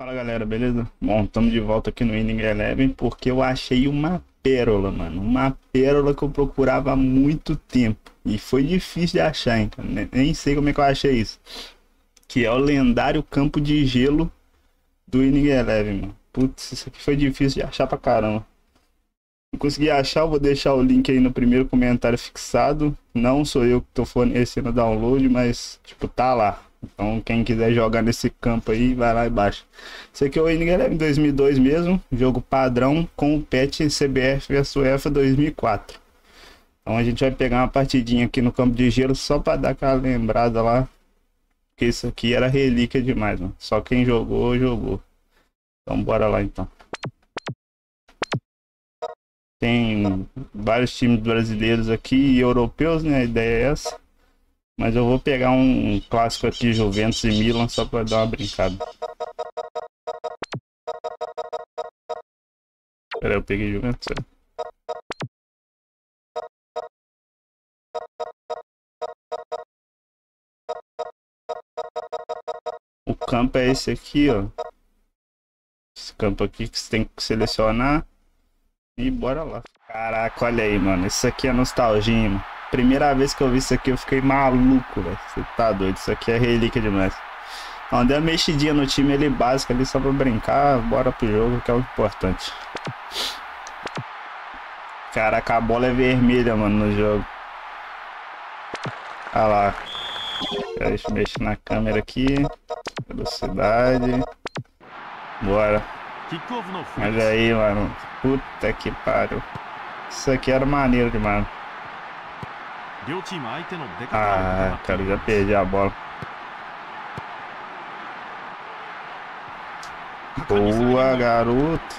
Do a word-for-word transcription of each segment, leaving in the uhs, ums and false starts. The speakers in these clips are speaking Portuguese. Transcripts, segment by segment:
Fala galera, beleza? Bom, estamos de volta aqui no Winning Eleven porque eu achei uma pérola, mano. Uma pérola que eu procurava há muito tempo. E foi difícil de achar, hein, cara. Nem sei como é que eu achei isso. Que é o lendário campo de gelo do Winning Eleven, mano. Putz, isso aqui foi difícil de achar pra caramba. Não consegui achar, eu vou deixar o link aí no primeiro comentário fixado. Não sou eu que tô fornecendo o download, mas, tipo, tá lá. Então, quem quiser jogar nesse campo aí, vai lá e baixa. Esse aqui é o Winning Eleven dois mil e dois mesmo, jogo padrão com o patch C B F versus UEFA dois mil e quatro. Então a gente vai pegar uma partidinha aqui no campo de gelo só para dar aquela lembrada lá. Que isso aqui era relíquia demais, mano. Só quem jogou, jogou. Então bora lá então. Tem vários times brasileiros aqui e europeus, né? A ideia é essa. Mas eu vou pegar um clássico aqui, Juventus e Milan, só para dar uma brincada. Pera aí, eu peguei Juventus. O campo é esse aqui, ó. Esse campo aqui que você tem que selecionar. E bora lá. Caraca, olha aí, mano. Isso aqui é nostalgia, mano. Primeira vez que eu vi isso aqui eu fiquei maluco, velho. Você tá doido, isso aqui é relíquia demais. Então, dei uma mexidinha no time ali básico ali só pra brincar. Bora pro jogo, que é o importante. Caraca, a bola é vermelha, mano, no jogo. Olha lá. Deixa eu mexer na câmera aqui. Velocidade. Bora. Mas aí, mano. Puta que pariu. Isso aqui era maneiro demais. Ah, cara, já perdi a bola. Boa, garoto.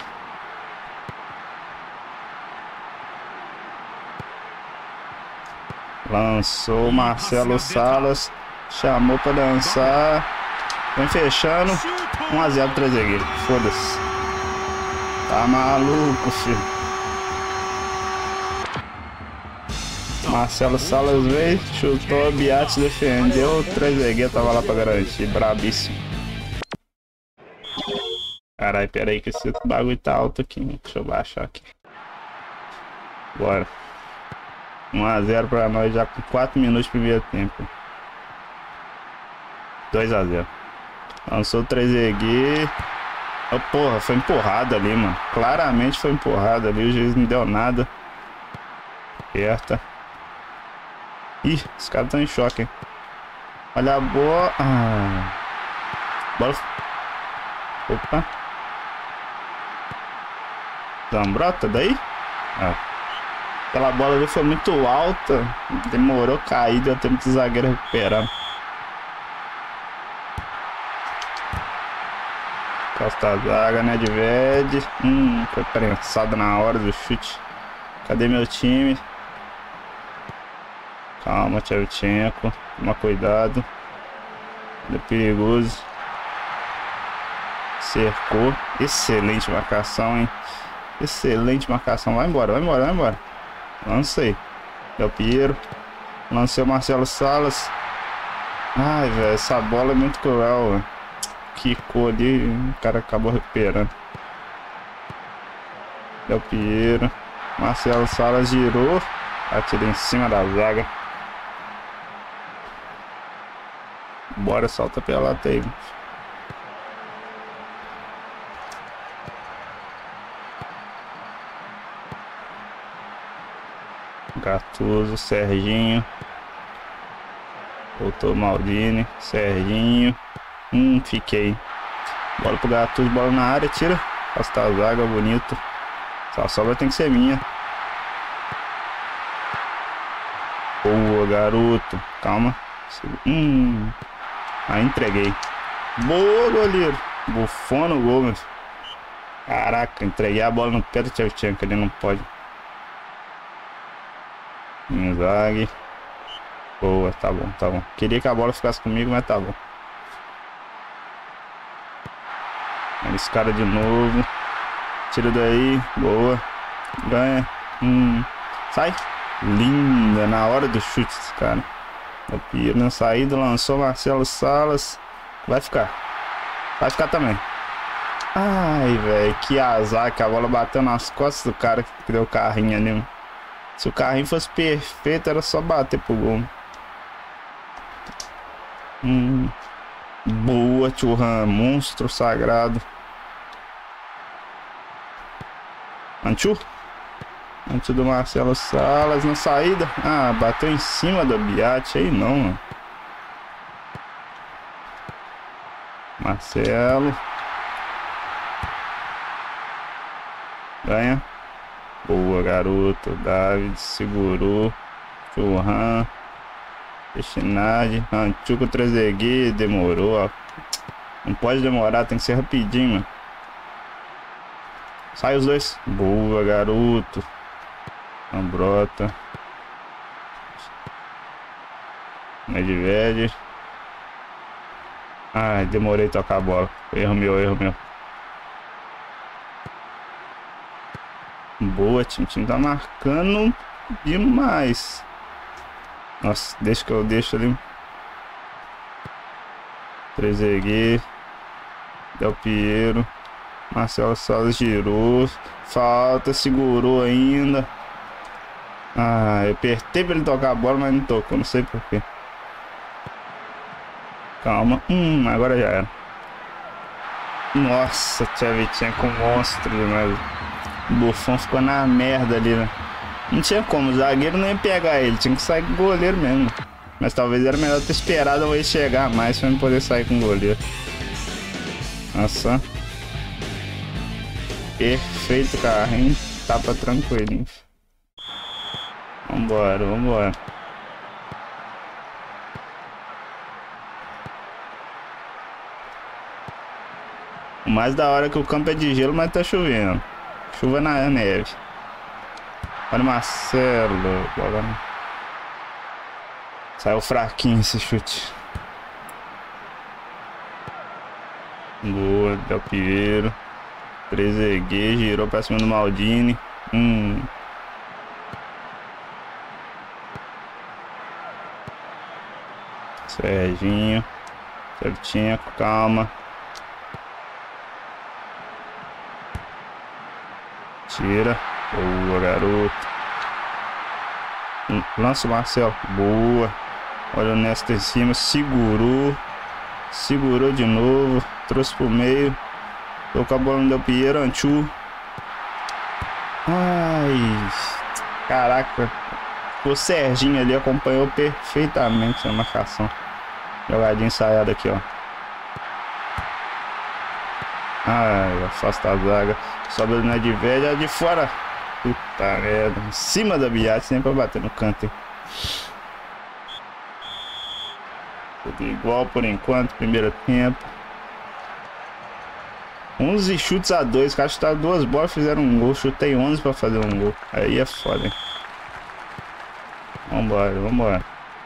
Lançou o Marcelo Salas. Chamou pra dançar. Vem fechando. um a zero pro Trezeguet. Foda-se. Tá maluco, filho. Marcelo Salas veio, chutou, Biatti defendeu, o Trezeguet tava lá pra garantir, brabíssimo. Caralho, pera aí que esse bagulho tá alto aqui, né? Deixa eu baixar aqui. Bora. um a zero pra nós já com quatro minutos do primeiro tempo. dois a zero. Lançou o Trezeguet. Oh, porra, foi empurrado ali, mano. Claramente foi empurrado ali, o juiz não deu nada. Aperta. Ih, os caras estão em choque, hein? Olha a bola. Ah. Bola. Opa. Zambrota daí? Ah. Aquela bola ali foi muito alta. Demorou a cair, deu tempo do zagueiro recuperar. Costa a zaga, né? De Ved. Hum, foi prensado na hora do chute. Cadê meu time? Calma, Tchevchenko. Toma cuidado. É perigoso. Cercou. Excelente marcação, hein? Excelente marcação. Vai embora, vai embora, vai embora. Lancei. Del Piero. Lancei o Marcelo Salas. Ai, velho. Essa bola é muito cruel, velho. Quicou ali. O cara acabou recuperando. Del Piero. Marcelo Salas girou. Atira em cima da zaga. Bora, solta pela lateral. Gattuso, Serginho. Voltou Maldini, Serginho. Hum, fiquei. Bola pro Gattuso, bola na área, tira. Afasta a zaga, bonito. Essa sobra tem que ser minha. Boa, garoto. Calma. Hum. Aí entreguei. Boa, goleiro. Bufou no gol, meu. Caraca, entreguei a bola no pé do Tchevchenko. Ele não pode. Inzaghi. Boa, tá bom, tá bom. Queria que a bola ficasse comigo, mas tá bom. Esse cara de novo. Tira daí. Boa. Ganha. Hum. Sai. Linda. Na hora do chute esse cara. Piero na saída, lançou Marcelo Salas. Vai ficar. Vai ficar também. Ai, velho, que azar que a bola bateu nas costas do cara que deu o carrinho ali, mano. Se o carrinho fosse perfeito, era só bater pro gol. Hum, boa, Thuram, monstro sagrado. Antiu? Antiu do Marcelo Salas na saída. Ah, bateu em cima do Biatti aí não, mano. Marcelo. Ganha. Boa, garoto. David segurou. Thuram. Destinade. Antiu com o Trezeguet. Demorou, ó. Não pode demorar, tem que ser rapidinho, mano. Sai os dois. Boa, garoto. Ambrota. Nedved. Ai, demorei a tocar a bola. Erro meu, erro meu. Boa, time. O time tá marcando demais. Nossa, deixa que eu deixo ali. Trezeguet. Del Piero. Marcelo Salas girou. Falta, segurou ainda. Ah, eu apertei pra ele tocar a bola, mas não tocou, não sei porquê. Calma. Hum, agora já era. Nossa, Tchevchenko monstro demais. O Buffon ficou na merda ali, né? Não tinha como, o zagueiro não ia pegar ele, tinha que sair com o goleiro mesmo. Mas talvez era melhor ter esperado ele chegar mais pra não poder sair com o goleiro. Nossa. Perfeito carrinho, tapa tranquilo. Vambora, vambora. O mais da hora é que o campo é de gelo, mas tá chovendo. Chuva na neve. Olha o Marcelo. Bola. Saiu fraquinho esse chute. Boa, Del Piero. Trezeguet, girou pra cima do Maldini. Hum. Serginho. Shevchenko, calma. Tira. Boa, garoto. Lança o Marcelo. Boa. Olha o Nesta em cima. Segurou. Segurou de novo. Trouxe pro meio. Tocou a bola no Del Piero. Antiu. Ai. Caraca. O Serginho ali acompanhou perfeitamente a marcação. Jogadinha ensaiada aqui, ó. Ai, afasta a zaga. Sobe o Nedved, é de fora. Puta merda. Em cima da Biatti, sempre pra bater no canto, hein? Tudo igual por enquanto, primeiro tempo. onze chutes a dois. Os caras chutaram duas bolas, fizeram um gol. Chutei onze pra fazer um gol. Aí é foda, hein? Vambora, vambora.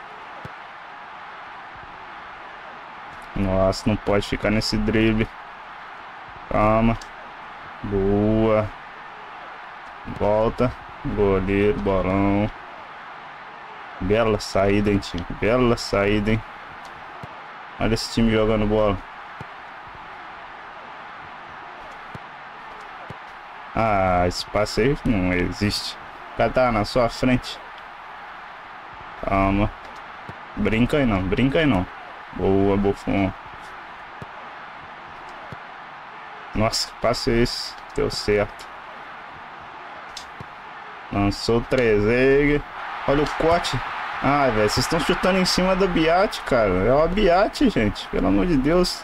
Nossa, não pode ficar nesse drible. Calma. Boa. Volta. Goleiro, bolão. Bela saída, hein, time. Bela saída, hein. Olha esse time jogando bola. Ah, esse passe aí não existe. O cara tá na sua frente. Calma. Brinca aí não, brinca aí não. Boa, Buffon. Nossa, que passe é esse? Deu certo. Lançou o Trezeguet. Olha o corte. Ai, velho, vocês estão chutando em cima da Biatti, cara. É o Biatti, gente. Pelo amor de Deus.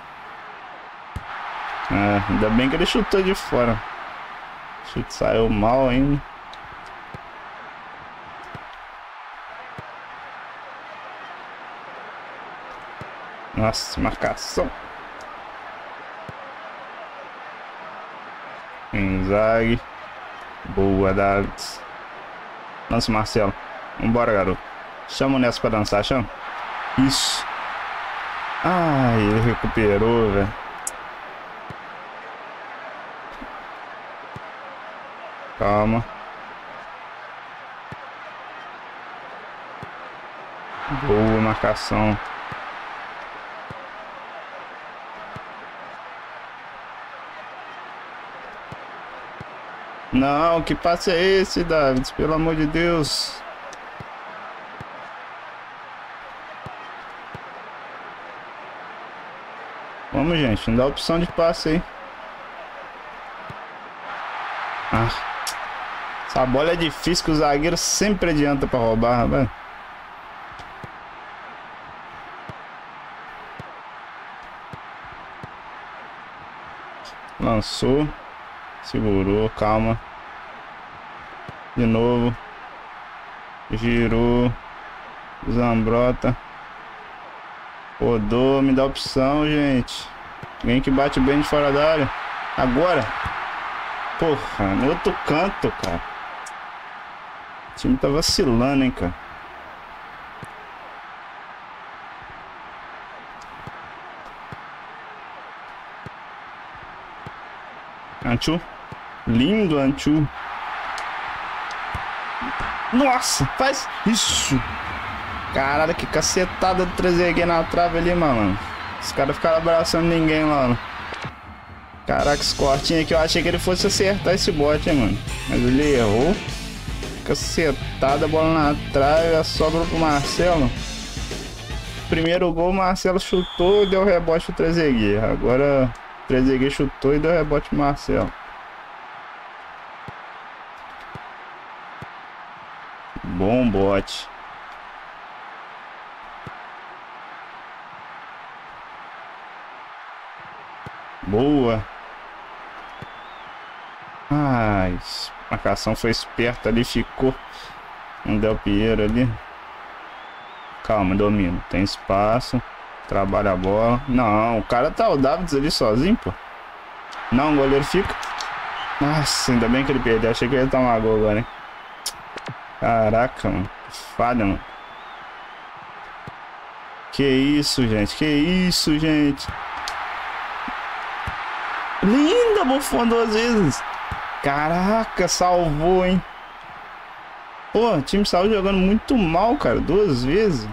É, ainda bem que ele chutou de fora. O chute saiu mal ainda. Nossa, marcação. Inzaghi. Boa, Davids. Lança o Marcelo. Vambora, garoto. Chama o Nessa pra dançar, chama. Isso. Ai, ele recuperou, velho. Calma. Boa marcação. Não, que passe é esse, Davids? Pelo amor de Deus. Vamos, gente. Não dá opção de passe aí. Ah. Essa bola é difícil, que o zagueiro sempre adianta pra roubar, velho. Lançou. Segurou, calma. De novo. Girou. Zambrota. Rodou, me dá opção, gente. Alguém que bate bem de fora da área. Agora. Porra, no outro canto, cara. O time tá vacilando, hein, cara. Anchu. Lindo, Anchu. Nossa, faz isso. Caralho, que cacetada do Trezeguet na trave ali, mano. Os caras ficaram abraçando ninguém lá, mano. Caraca, esse cortinho aqui, eu achei que ele fosse acertar esse bote, hein, mano. Mas ele errou. Cacetada, bola na trave, a sobra pro Marcelo. Primeiro gol, o Marcelo chutou e deu rebote pro Trezeguet. Agora o Trezeguet chutou e deu rebote pro Marcelo. Bom bote. Boa. Ai, a marcação foi esperta ali, ficou. Um Del Piero ali. Calma, domina. Tem espaço. Trabalha a bola. Não, o cara tá o Davids ali sozinho, pô. Não, o goleiro fica. Nossa, ainda bem que ele perdeu. Achei que ele ia tomar gol agora, hein. Caraca, mano. Falha, mano. Que isso, gente. Que isso, gente. Linda, Buffon duas vezes. Caraca, salvou, hein. Pô, o time saiu jogando muito mal, cara. Duas vezes.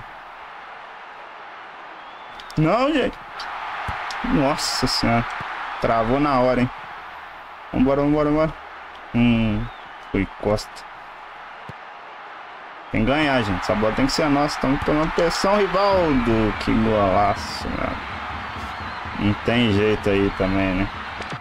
Não, gente. Nossa senhora. Travou na hora, hein. Vambora, vambora, vambora. Hum, foi Costa. Tem que ganhar, gente. Essa bola tem que ser nossa. Estamos tomando pressão, Rivaldo. Que golaço, mano. Não tem jeito aí também, né.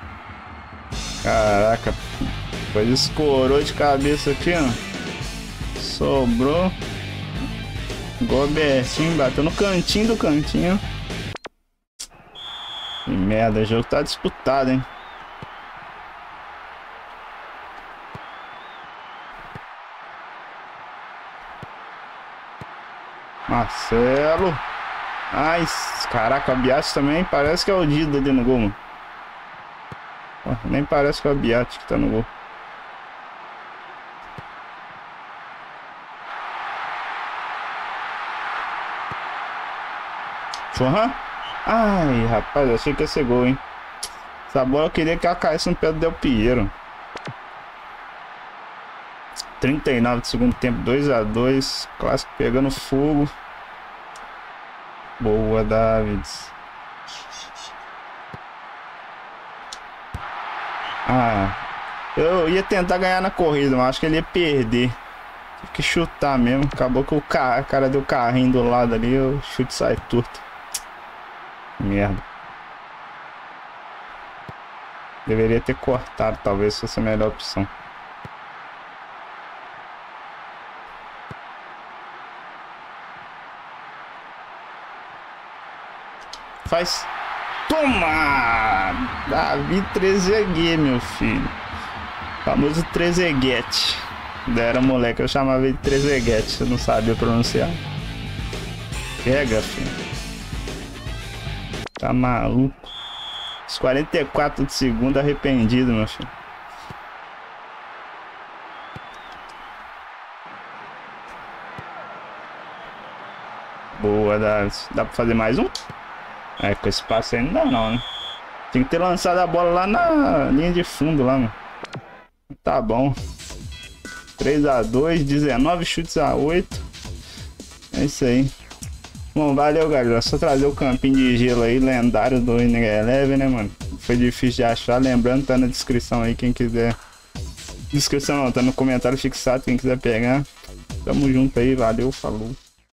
Caraca. Depois escorou de cabeça aqui, ó. Sobrou. Gobertinho. Bateu no cantinho do cantinho. Que merda. O jogo tá disputado, hein. Marcelo. Ai, caraca, a Biatti também parece que é o Dida ali no gol, mano. Pô, nem parece que é o Biatti que tá no gol. Churran? Ai, rapaz, achei que ia ser gol, hein. Essa bola eu queria que ela caísse no pé do Del Piero. trinta e nove do segundo tempo, dois a dois. Clássico pegando fogo. Boa, Davids. Ah, eu ia tentar ganhar na corrida, mas acho que ele ia perder. Tive que chutar mesmo. Acabou que o cara, cara deu carrinho do lado ali. O chute sai torto. Merda. Deveria ter cortado, talvez fosse a melhor opção. Faz. Toma! Davi Trezeguet, meu filho. Famoso Trezeguet. Quando era moleque eu chamava ele de Trezeguet. Eu não sabia pronunciar. Pega, filho. Tá maluco. Os quarenta e quatro de segundo arrependido, meu filho. Boa, Davi. Dá pra fazer mais um? É, com esse passe aí não dá não, né? Tinha que ter lançado a bola lá na linha de fundo lá, mano. Tá bom. três a dois, dezenove chutes a oito. É isso aí. Bom, valeu, galera. Só trazer o campinho de gelo aí, lendário do Winning Eleven, né, mano? Foi difícil de achar. Lembrando, tá na descrição aí, quem quiser Descrição, ó, tá no comentário fixado, quem quiser pegar. Tamo junto aí, valeu, falou.